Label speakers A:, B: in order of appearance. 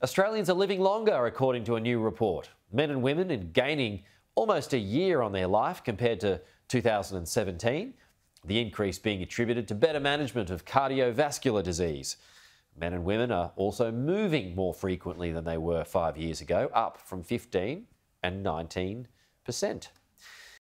A: Australians are living longer, according to a new report. Men and women are gaining almost a year on their life compared to 2017, the increase being attributed to better management of cardiovascular disease. Men and women are also moving more frequently than they were 5 years ago, up from 15% and 19%.